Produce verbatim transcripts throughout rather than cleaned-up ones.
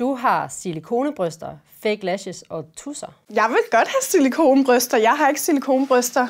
Du har silikonebryster, fake lashes og tusser. Jeg vil godt have silikonebryster. Jeg har ikke silikonebryster.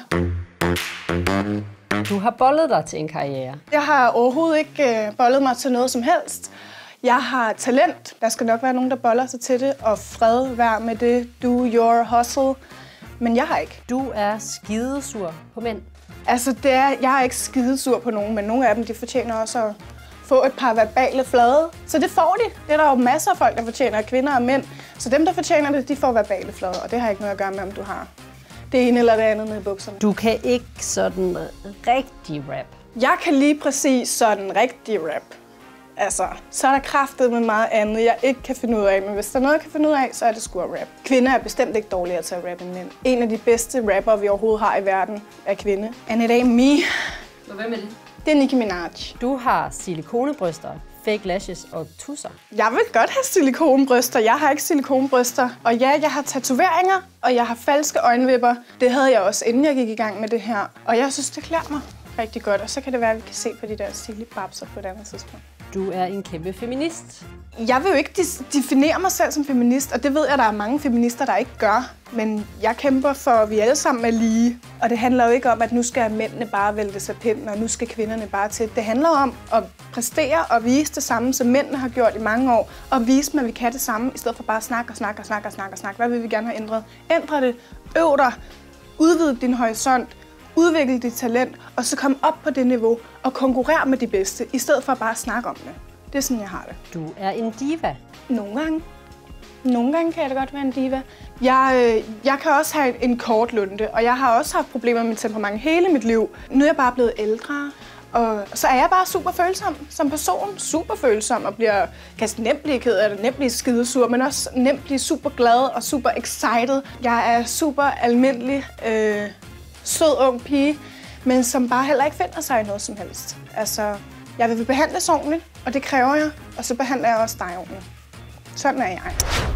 Du har bollet dig til en karriere. Jeg har overhovedet ikke øh, bollet mig til noget som helst. Jeg har talent. Der skal nok være nogen, der boller sig til det. Og fred, vær med det. Do your hustle. Men jeg har ikke. Du er skidesur på mænd. Altså, det er, jeg er ikke skidesur på nogen, men nogle af dem, de fortjener også at få et par verbale flade. Så det får de. Det er der jo masser af folk, der fortjener, kvinder og mænd. Så dem, der fortjener det, de får verbale flade, og det har ikke noget at gøre med, om du har det ene eller det andet nede i bukserne. Du kan ikke sådan rigtig rap. Jeg kan lige præcis sådan rigtig rap. Altså, så er der kraftet med meget andet, jeg ikke kan finde ud af. Men hvis der er noget, jeg kan finde ud af, så er det sgu at rap. Kvinder er bestemt ikke dårligere til at rappe end mænd. En af de bedste rapper, vi overhovedet har i verden, er kvinde. And it ain't me. Og hvem er det? Det er Nicki Minaj. Du har silikonebryster, fake lashes og tusser. Jeg vil godt have silikonebryster. Jeg har ikke silikonebryster. Og ja, jeg har tatoveringer, og jeg har falske øjenvipper. Det havde jeg også, inden jeg gik i gang med det her. Og jeg synes, det klæder mig rigtig godt. Og så kan det være, at vi kan se på de der stilige babser på et andet tidspunkt. Du er en kæmpe feminist. Jeg vil jo ikke definere mig selv som feminist, og det ved jeg, der er mange feminister, der ikke gør. Men jeg kæmper for, at vi alle sammen er lige. Og det handler jo ikke om, at nu skal mændene bare vælte sig pinden, og nu skal kvinderne bare til. Det handler om at præstere og vise det samme, som mændene har gjort i mange år. Og vise dem, at vi kan det samme, i stedet for bare at snakke og snakke og snakke og snakke og snakke. Hvad vil vi gerne have ændret? Ændre det. Øv dig. Udvid din horisont. Udvikle dit talent, og så komme op på det niveau og konkurrere med de bedste, i stedet for bare at snakke om det. Det er sådan, jeg har det. Du er en diva. Nogle gange. Nogle gange kan jeg da godt være en diva. Jeg, øh, jeg kan også have en kort lunte, og jeg har også haft problemer med temperament hele mit liv. Nu er jeg bare blevet ældre, og så er jeg bare super følsom som person. Super følsom og bliver, kan nemt blive ked af det, nemt blive skidesur, men også nemt blive super glad og super excited. Jeg er super almindelig, øh, sød ung pige, men som bare heller ikke finder sig i noget som helst. Altså, jeg vil behandles ordentligt, og det kræver jeg, og så behandler jeg også dig ordentligt. Sådan er jeg.